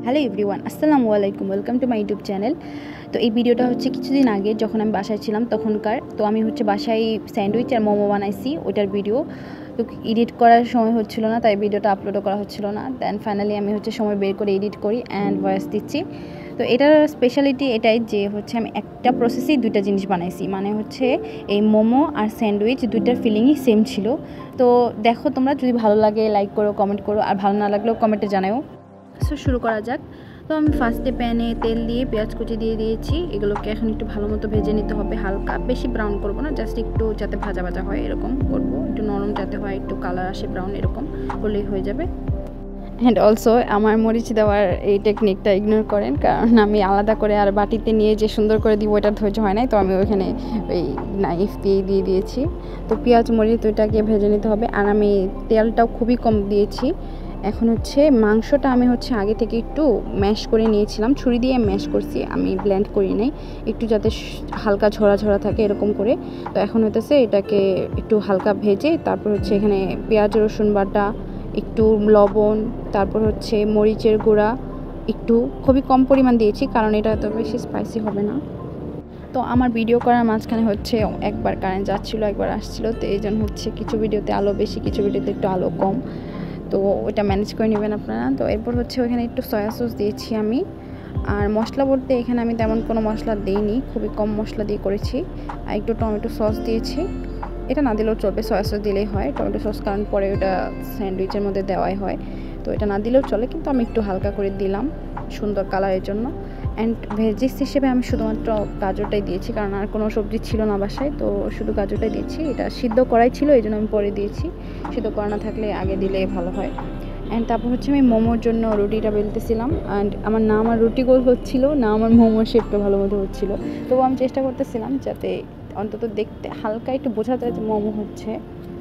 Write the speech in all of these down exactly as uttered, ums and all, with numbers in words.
Hello everyone, আসসালামু আলাইকুম। Welcome to my YouTube channel. তো এই ভিডিওটা হচ্ছে কিছুদিন আগে যখন আমি বাসায় ছিলাম তখনকার। তো আমি হচ্ছে বাসায় স্যান্ডউইচ আর মোমো বানাইছি, ওইটার ভিডিও। তো এডিট করার সময় হচ্ছিল না, তাই ভিডিওটা আপলোডও করা হচ্ছিল না। দেন ফাইনালি আমি হচ্ছে সময় বের করে এডিট করি অ্যান্ড ভয়েস দিচ্ছি। তো এটার স্পেশালিটি এটাই যে হচ্ছে আমি একটা প্রসেসেই দুইটা জিনিস বানাইছি, মানে হচ্ছে এই মোমো আর স্যান্ডউইচ দুইটার ফিলিংই সেম ছিল। তো দেখো তোমরা, যদি ভালো লাগে লাইক করো, কমেন্ট করো, আর ভালো না লাগলেও কমেন্টে জানাও। সো শুরু করা যাক। তো আমি ফার্স্টে প্যানে তেল দিয়ে পেঁয়াজ কুচি দিয়ে দিয়েছি। এগুলোকে এখন একটু ভালো মতো ভেজে নিতে হবে, হালকা, বেশি ব্রাউন করব না, জাস্ট একটু যাতে ভাজা ভাজা হয় এরকম করব, একটু নরম যাতে হয়, একটু কালার আসে ব্রাউন, এরকম করলেই হয়ে যাবে। অ্যান্ড অলসো আমার মরিচ দেওয়ার এই টেকনিকটা ইগনোর করেন, কারণ আমি আলাদা করে আর বাটিতে নিয়ে যে সুন্দর করে দিব ওইটা ধৈর্য হয় নাই, তো আমি ওইখানে ওই নাইফ দিয়ে দিয়ে দিয়েছি। তো পেঁয়াজ মরিচ ওইটাকে ভেজে নিতে হবে, আর আমি তেলটাও খুবই কম দিয়েছি। এখন হচ্ছে মাংসটা আমি হচ্ছে আগে থেকে একটু ম্যাশ করে নিয়েছিলাম, ছুরি দিয়ে ম্যাশ করছি, আমি ব্লেন্ড করি নাই, একটু যাতে হালকা ঝরা ঝরা থাকে এরকম করে। তো এখন হইতেছে এটাকে একটু হালকা ভেজে, তারপর হচ্ছে এখানে পেঁয়াজ রসুন বাটা, একটু লবণ, তারপর হচ্ছে মরিচের গুঁড়া একটু, খুবই কম পরিমাণ দিয়েছি কারণ এটা এত বেশি স্পাইসি হবে না। তো আমার ভিডিও করার মাঝখানে হচ্ছে একবার কারেন্ট যাচ্ছিলো, একবার আসছিলো, তো এই জন্য হচ্ছে কিছু ভিডিওতে আলো বেশি, কিছু ভিডিওতে একটু আলো কম, তো ওইটা ম্যানেজ করে নেবেন আপনারা। তো এরপর হচ্ছে ওইখানে একটু সয়া সস দিয়েছি আমি। আর মশলা বলতে এখানে আমি তেমন কোনো মশলা দিইনি, খুবই কম মশলা দিয়ে করেছি। আর একটু টমেটো সস দিয়েছি, এটা না দিলেও চলবে, সয়া সস দিলেই হয়। টমেটো সস কারণ পরে ওটা স্যান্ডউইচের মধ্যে দেওয়াই হয়, তো এটা না দিলেও চলে, কিন্তু আমি একটু হালকা করে দিলাম সুন্দর কালারের জন্য। অ্যান্ড ভেজিস হিসেবে আমি শুধুমাত্র গাজরটাই দিয়েছি, কারণ আর কোনো সবজি ছিল না বাসায়, তো শুধু গাজরটাই দিয়েছি। এটা সিদ্ধ করাই ছিল, এই জন্য আমি পরে দিয়েছি, সিদ্ধ করা না থাকলে আগে দিলে ভালো হয়। অ্যান্ড তারপর হচ্ছে আমি মোমোর জন্য রুটিটা বেলতেছিলাম, অ্যান্ড আমার না আমার রুটি গোল হচ্ছিলো না আমার মোমোর শেপটা ভালো মতো হচ্ছিলো, তবু আমি চেষ্টা করতেছিলাম যাতে অন্তত দেখতে হালকা একটু বোঝা যায় যে মোমো হচ্ছে।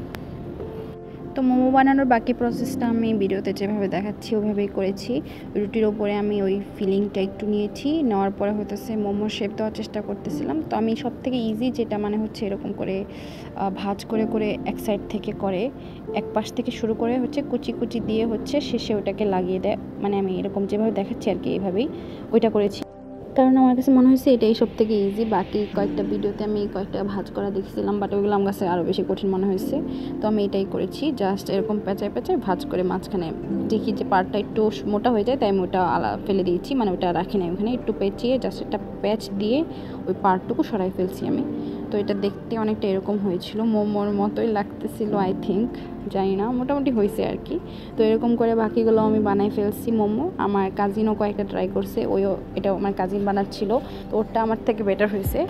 তো মোমো বানানোর বাকি প্রসেসটা আমি ভিডিওতে যেভাবে দেখাচ্ছি ওভাবেই করেছি। রুটির ওপরে আমি ওই ফিলিংটা একটু নিয়েছি, নেওয়ার পরে হতেছে মোমোর শেপ দেওয়ার চেষ্টা করতেছিলাম। তো আমি সব থেকে ইজি যেটা মানে হচ্ছে এরকম করে ভাঁজ করে করে এক সাইড থেকে করে, এক পাশ থেকে শুরু করে হচ্ছে কুচি কুচি দিয়ে হচ্ছে শেষে ওটাকে লাগিয়ে দেয়, মানে আমি এরকম যেভাবে দেখাচ্ছি আর কি এইভাবেই ওইটা করেছি, কারণ আমার কাছে মনে হয়েছে এটাই সব থেকে ইজি। বাকি কয়েকটা ভিডিওতে আমি কয়েকটা ভাঁজ করা দেখছিলাম, বাট ওইগুলো আমার কাছে আরও বেশি কঠিন মনে হয়েছে, তো আমি এটাই করেছি। জাস্ট এরকম পেঁচায় পেঁচায় ভাঁজ করে মাঝখানে দেখি যে পার্টটা একটু মোটা হয়ে যায়, তাই আমি ওটা আলা ফেলে দিয়েছি, মানে ওটা রাখি না ওখানে, একটু পেঁচিয়ে জাস্ট একটা প্যাচ দিয়ে ওই পার্টটুকু সরাই ফেলছি আমি। তো এটা দেখতে অনেকটা এরকম হয়েছিল, মোমোর মতোই লাগতেছিল আই থিঙ্ক, জানি না, মোটামুটি হয়েছে আর কি। তো এরকম করে বাকিগুলো আমি বানাই ফেলছি মোমো। আমার কাজিনও কয়েকটা ট্রাই করছে, ওইও, এটা আমার কাজিন বানাচ্ছিল, তো ওটা আমার থেকে বেটার হয়েছে।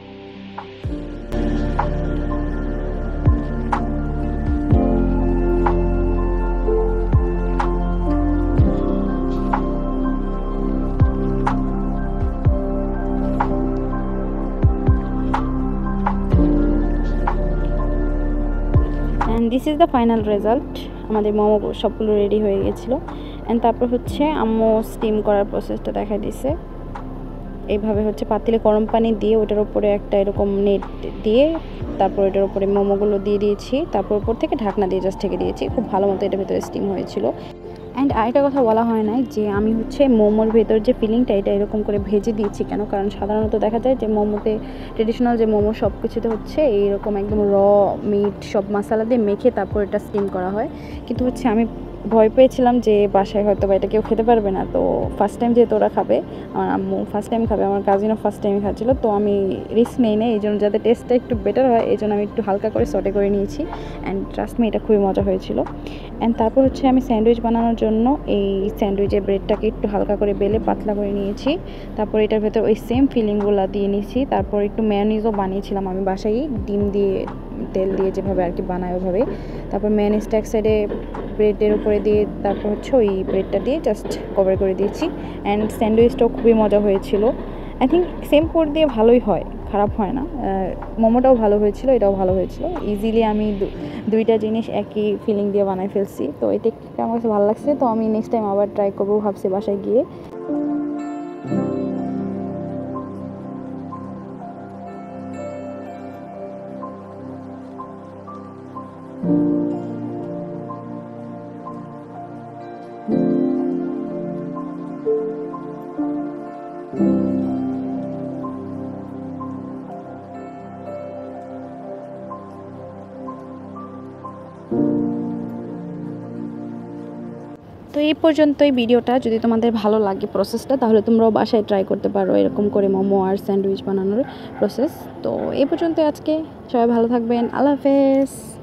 And this is the final result. আমাদের মোমো সবগুলো রেডি হয়ে গেছিলো। অ্যান্ড তারপর হচ্ছে আম্মু স্টিম করার প্রসেসটা দেখা দিছে। এইভাবে হচ্ছে পাতিলে গরম পানি দিয়ে ওটার উপরে একটা এরকম নেট দিয়ে, তারপর এটার উপরে মোমোগুলো দিয়ে দিয়েছি, তারপর উপর থেকে ঢাকনা দিয়ে জাস্ট ঢেকে দিয়েছি। খুব ভালো মতো এটার ভেতরে স্টিম হয়েছিল। অ্যান্ড আরেকটা কথা বলা হয় না যে আমি হচ্ছে মোমোর ভেতর যে ফিলিংটা এটা এরকম করে ভেজে দিয়েছি কেন, কারণ সাধারণত দেখা যায় যে মোমোতে, ট্রেডিশনাল যে মোমো সব কিছুতে হচ্ছে এইরকম একদম র মিট সব মশলা দিয়ে মেখে তারপর এটা স্টিম করা হয়, কিন্তু হচ্ছে আমি ভয় পেয়েছিলাম যে বাসায় হয়তো বা এটা কেউ খেতে পারবে না, তো ফার্স্ট টাইম যেহেতু ওরা খাবে, আমার আম্মু ফার্স্ট টাইম খাবে, আমার কাজিনও ফার্স্ট টাইম খাচ্ছিল, তো আমি রিস্ক নেই না, এই জন্য যাতে টেস্টটা একটু বেটার হয় এই জন্য আমি একটু হালকা করে সটে করে নিয়েছি। অ্যান্ড ট্রাস্ট মি, এটা খুবই মজা হয়েছিল। অ্যান্ড তারপর হচ্ছে আমি স্যান্ডউইচ বানানোর জন্য এই স্যান্ডউইচের ব্রেডটাকে একটু হালকা করে বেলে পাতলা করে নিয়েছি, তারপর এটার ভেতর ওই সেম ফিলিংগুলো দিয়ে নিয়েছি, তারপর একটু মেয়োনিজও বানিয়েছিলাম আমি বাসায়, ডিম দিয়ে তেল দিয়ে যেভাবে আর কি বানায় ওভাবে। তারপর মেয়োনিজটা এক সাইডে ব্রেডের উপরে দিয়ে, তারপর হচ্ছে ওই ব্রেডটা দিয়ে জাস্ট কভার করে দিয়েছি। অ্যান্ড স্যান্ডউইচটাও খুবই মজা হয়েছিল। আই থিঙ্ক সেম পোর্ট দিয়ে ভালোই হয়, খারাপ হয় না। মোমোটাও ভালো হয়েছিল, এটাও ভালো হয়েছিল। ইজিলি আমি দুইটা জিনিস একই ফিলিং দিয়ে বানাই ফেলছি, তো এই টেকনিকটা আমার কাছে ভালো লাগছে, তো আমি নেক্সট টাইম আবার ট্রাই করবো ভাবছি বাসায় গিয়ে। তো এই পর্যন্তই ভিডিওটা। যদি তোমাদের ভালো লাগে প্রসেসটা তাহলে তোমরাও বাসায় ট্রাই করতে পারো এরকম করে মোমো আর স্যান্ডউইচ বানানোর প্রসেস। তো এই পর্যন্ত আজকে, সবাই ভালো থাকবেন, আল্লাহ হাফেজ।